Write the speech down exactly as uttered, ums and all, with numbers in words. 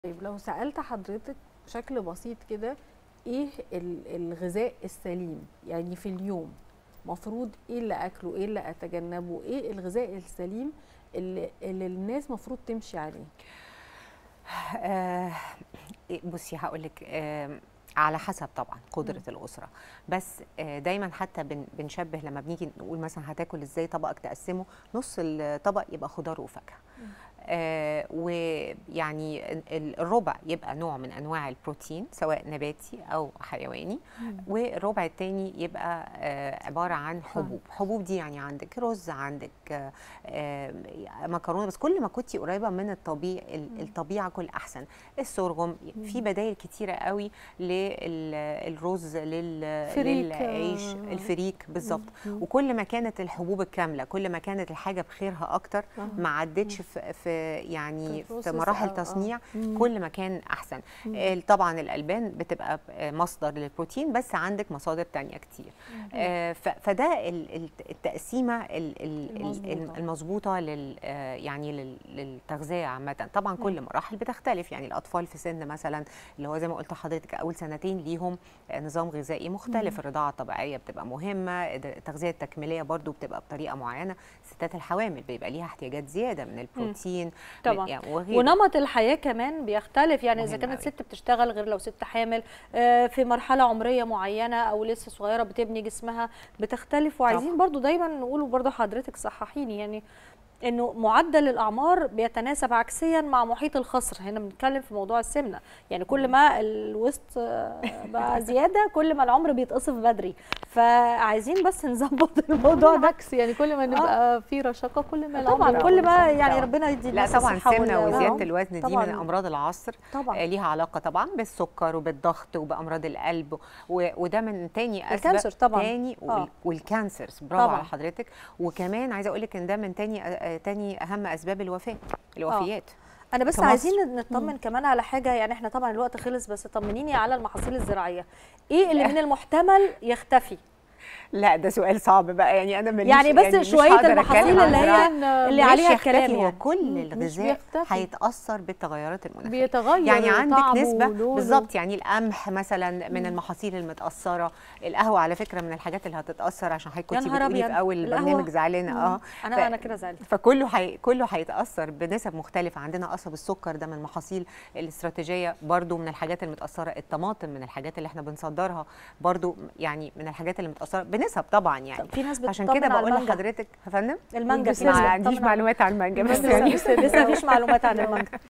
طيب لو سألت حضرتك بشكل بسيط كده، ايه ال- الغذاء السليم يعني في اليوم؟ مفروض ايه اللي اكله، ايه اللي اتجنبه، ايه الغذاء السليم اللي, اللي الناس مفروض تمشي عليه؟ آه بصي هقول لك آه على حسب طبعا قدره مم. الاسره. بس آه دايما حتى بن بنشبه لما بنيجي نقول مثلا هتاكل ازاي، طبقك تقسمه نص الطبق يبقى خضار وفاكهه، مم. آه ويعني ال- الربع يبقى نوع من انواع البروتين سواء نباتي او حيواني، مم. والربع التاني يبقى آه عباره عن فاهم. حبوب. حبوب دي يعني عندك رز، عندك آه آه مكرونه، بس كل ما كنتي قريبه من الطبيعه مم. الطبيعه كل احسن. السرغم، في مم. بدائل كتيره قوي للرز، فريك. للعيش، آه. الفريك بالظبط. مم. وكل ما كانت الحبوب الكامله، كل ما كانت الحاجه بخيرها اكتر، آه. ما عدتش في, في يعني في في process مراحل أو- آه. تصنيع، مم. كل ما كان احسن. مم. آه، طبعا الالبان بتبقى مصدر للبروتين، بس عندك مصادر تانية كتير. آه، ف- فده ال- ال- التقسيمه ال- ال- ال- المظبوطة. المظبوطه لل آه، يعني لل- للتغذيه عامه. طبعا كل مراحل بتختلف، يعني الاطفال في سن مثلا اللي هو زي ما قلت لحضرتك اول سنتين ليهم آه، نظام غذائي مختلف. مم. الرضاعه الطبيعيه بتبقى مهمه، التغذيه التكميليه برضو بتبقى بطريقه معينه. ستات الحوامل بيبقى ليها احتياجات زياده من البروتين طبعا، يعني وغيره. ونمط الحياه كمان بيختلف، يعني اذا مهم كانت أوي. ست بتشتغل غير لو ست حامل آه، في مرحله عمريه معينه او لسه صغيره بتبني جسمها بتختلف. وعايزين برضو دايما نقول، برضو حضرتك صححيني، يعني انه معدل الاعمار بيتناسب عكسيا مع محيط الخصر. هنا بنتكلم في موضوع السمنه، يعني كل ما الوسط آه، بقى زياده كل ما العمر بيتقصف بدري. فعايزين بس نظبط الموضوع ده. عكس، يعني كل ما نبقى في رشاقه كل ما العمر طبعا يبقى كل ما كويس. يعني طبعاً. ربنا يدي لا الناس طبعا الصحه السمنه وال- وزياده الوزن دي طبعاً. من امراض العصر. طبعا آه، ليها علاقه طبعا بالسكر وبالضغط وبامراض القلب، و- وده من تاني اسباب الكانسر طبعاً. تاني آه. وال- والكانسرز. برافو طبعاً. على حضرتك. وكمان عايزه اقول لك ان ده من تاني آه، تاني اهم اسباب الوفاه، الوفيات. انا بس في مصر. عايزين نطمن كمان على حاجه، يعني احنا طبعا الوقت خلص، بس طمنيني على المحاصيل الزراعيه، ايه اللي من المحتمل يختفي؟ لا ده سؤال صعب بقى، يعني انا ماليش يعني بس مش شويه هقدر المحاصيل أتكلم عن اللي زراعة. هي اللي مش عليها يختفي، الكلام، هو يعني كل مش الغذاء بيختفي. هيتاثر بالتغيرات المناخيه. بيتغير يعني عندك طعمه نسبه ولونه. بالظبط، يعني القمح مثلا من المحاصيل المتاثره. القهوه على فكره من الحاجات اللي هتتاثر، عشان حضرتك يا كنتي نهار بتقولي في أبيض. اول القهوة؟ البرنامج زعلانه. اه انا ف- انا كده زعلت. فكله حي... كله هيتاثر بنسب مختلفه. عندنا قصب السكر ده من المحاصيل الاستراتيجيه برضو من الحاجات المتاثره. الطماطم من الحاجات اللي احنا بنصدرها برضو، يعني من الحاجات اللي متاثره بنسب طبعا. يعني في ناس عشان بتطمن كده على بقول المانجا. لحضرتك يا فندم المانجا في ما ناس عنديش بتطمن على- معلومات عن المانجا، بس لسه يعني لسه مفيش معلومات عن المانجا.